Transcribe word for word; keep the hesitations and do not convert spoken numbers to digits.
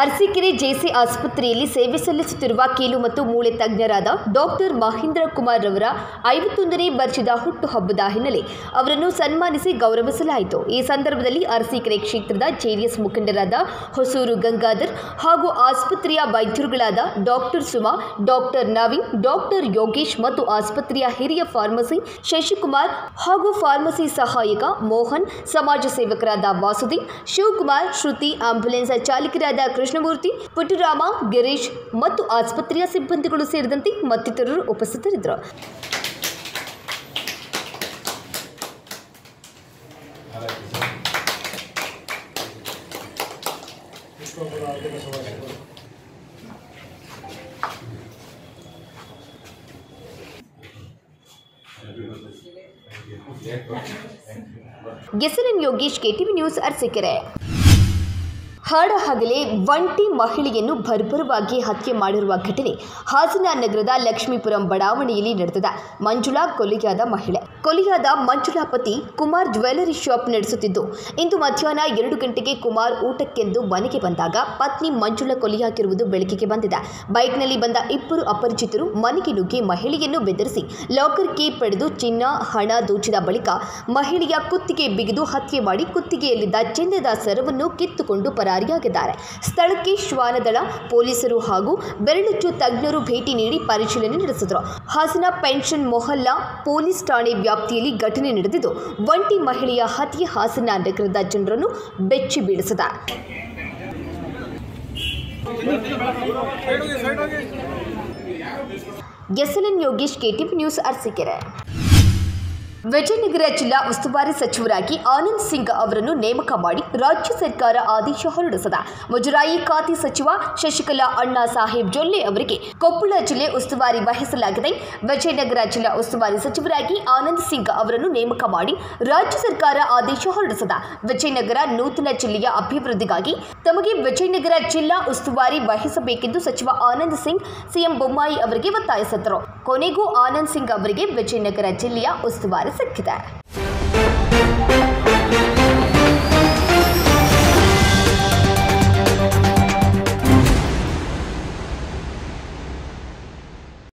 Arsikere JC ಆಸ್ಪತ್ರೆಯಲ್ಲಿ ಸೇವೆ ಸಲ್ಲಿಸುತ್ತಿರುವ ಕೀಲು ಮತ್ತು ಮೂಳೆ ತಜ್ಞರಾದ ಡಾಕ್ಟರ್ ಮಹೇಂದ್ರ ಕುಮಾರ್ ರವರ ಐವತ್ತೊಂದನೇ ವರ್ಷದ ಹುಟ್ಟುಹಬ್ಬದ ಹಿನ್ನೆಲೆ ಅವರನ್ನು ಸನ್ಮಾನಿಸಿ ಗೌರವಿಸಲಾಯಿತು। ಈ ಸಂದರ್ಭದಲ್ಲಿ ಅರಸೀಕೆರೆ ಕ್ಷೇತ್ರದ ಜೆಡಿಎಸ್ ಮುಖಂಡರಾದ ಹೊಸೂರು ಗಂಗಾಧರ್ ಹಾಗೂ ಆಸ್ಪತ್ರೆಯ ವೈದ್ಯರುಗಳಾದ doctor Suma, doctor Naveen, doctor Yogesh ಮತ್ತು ಆಸ್ಪತ್ರೆಯ ಹಿರಿಯ ಫಾರ್ಮಸಿ ಶಶಿಕುಮಾರ್ ಹಾಗೂ ಫಾರ್ಮಸಿ ಸಹಾಯಕ ಮೋಹನ್, ಸಮಾಜ ಸೇವಕರಾದ ವಾಸುದೇವ್, ಶಿವಕುಮಾರ್, ಶ್ರುತಿ, ಆಂಬ್ಯುಲೆನ್ಸ್ ಚಾಲಕರಾದ ಕೃಷ್ಣಮೂರ್ತಿ, ಪುಟ್ಟರಾಮ, ಗಿರೀಶ್ ಮತ್ತು ಆಸ್ಪತ್ರೆಯ ಸಿಬ್ಬಂದಿಗಳು ಸೇರಿದಂತೆ ಮತ್ತಿತರರು ಉಪಸ್ಥಿತರಿದ್ದರು। SN Yogesh, KTV news, Arasikere. ಹಾಡಹಗಲೇ ಒಂಟಿ ಮಹಿಳೆಯನ್ನು ಬರ್ಬರವಾಗಿ ಹತ್ಯೆ ಮಾಡಿರುವ ಘಟನೆ ಹಾಸನ ನಗರದ ಲಕ್ಷ್ಮೀಪುರಂ ಬಡಾವಣೆಯಲ್ಲಿ ನಡೆದಿದೆ। ಮಂಜುಳಾ ಕೊಲೆಯಾದ ಮಹಿಳೆ ಕೊಲೆಯಾದ ಮಂಜುಳಾ ಪತಿ ಕುಮಾರ್ ಜ್ಯುವೆಲರಿ ಶಾಪ್ ನಡೆಸುತ್ತಿದ್ದು, ಇಂದು ಮಧ್ಯಾಹ್ನ ಎರಡು ಗಂಟೆಗೆ ಕುಮಾರ್ ಊಟಕ್ಕೆಂದು ಮನೆಗೆ ಬಂದಾಗ ಪತ್ನಿ ಮಂಜುಳಾ ಕೊಲೆಯಾಗಿರುವುದು ಬೆಳಕಿಗೆ ಬಂದಿದೆ। ಬೈಕ್ನಲ್ಲಿ ಬಂದ ಇಬ್ಬರು ಅಪರಿಚಿತರು ಮನೆಗೆ ನುಗ್ಗಿ ಮಹಿಳೆಯನ್ನು ಬೆದರಿಸಿ ಲಾಕರ್ ಕೀ ಪಡೆದು ಚಿನ್ನ, ಹಣ ದೋಚಿದ ಬಳಿಕ ಮಹಿಳೆಯ ಕುತ್ತಿಗೆ ಬಿಗಿದು ಹತ್ಯೆ ಮಾಡಿ ಕುತ್ತಿಗೆಯಲ್ಲಿದ್ದ ಚಿನ್ನದ ಸರವನ್ನು ಕಿತ್ತುಕೊಂಡು ಪರಾರಿಯಾಗಿದ್ದಾರೆ। ಸ್ಥಳಕ್ಕೆ ಶ್ವಾನದಳ ಪೊಲೀಸರು ಹಾಗೂ ಬೆರಳಚ್ಚು ತಜ್ಞರು ಭೇಟಿ ನೀಡಿ ಪರಿಶೀಲನೆ ನಡೆಸಿದರು। ಹಾಸನ ಪೆನ್ಷನ್ ಮೊಹಲ್ಲಾ ಪೊಲೀಸ್ ಠಾಣೆ ವ್ಯಾಪ್ತಿಯಲ್ಲಿ ಘಟನೆ ನಡೆದಿದ್ದು, ಒಂಟಿ ಮಹಿಳೆಯ ಹತ್ಯೆ ಹಾಸನ ನಗರದ ಜನರನ್ನು ಬೆಚ್ಚಿ ಬೀಳಿಸಿದೆ। SN Yogesh, KTV news, Arasikere. Vijayanagara ಜಿಲ್ಲಾ ಉಸ್ತುವಾರಿ ಸಚಿವರಾಗಿ ಆನಂದ್ ಸಿಂಗ್ ಅವರನ್ನು ನೇಮಕ ಮಾಡಿ ರಾಜ್ಯ ಸರ್ಕಾರ ಆದೇಶ ಹೊರಡಿಸಿದೆ। ಮುಜರಾಯಿ ಖಾತೆ ಸಚಿವ ಶಶಿಕಲಾ ಅಣ್ಣಾ ಸಾಹೇಬ್ ಜೊಲ್ಲೆ ಅವರಿಗೆ ಕೊಪ್ಪಳ ಜಿಲ್ಲೆ ಉಸ್ತುವಾರಿ ವಹಿಸಲಾಗಿದೆ। ವಿಜಯನಗರ ಜಿಲ್ಲಾ ಉಸ್ತುವಾರಿ ಸಚಿವರಾಗಿ ಆನಂದ್ ಸಿಂಗ್ ಅವರನ್ನು ನೇಮಕ ಮಾಡಿ ರಾಜ್ಯ ಸರ್ಕಾರ ಆದೇಶ ಹೊರಡಿಸಿದೆ। ವಿಜಯನಗರ ನೂತನ ಜಿಲ್ಲೆಯ ಅಭಿವೃದ್ಧಿಗಾಗಿ ತಮಗೆ ವಿಜಯನಗರ ಜಿಲ್ಲಾ ಉಸ್ತುವಾರಿ ವಹಿಸಬೇಕೆಂದು ಸಚಿವ ಆನಂದ್ ಸಿಂಗ್ ಸಿಎಂ ಬೊಮ್ಮಾಯಿ ಅವರಿಗೆ ಒತ್ತಾಯಿಸಿದರು। ಕೊನೆಗೂ ಆನಂದ್ ಸಿಂಗ್ ಅವರಿಗೆ ವಿಜಯನಗರ ಜಿಲ್ಲೆಯ ಉಸ್ತುವಾರಿ ಸಿಕ್ಕಿದೆ।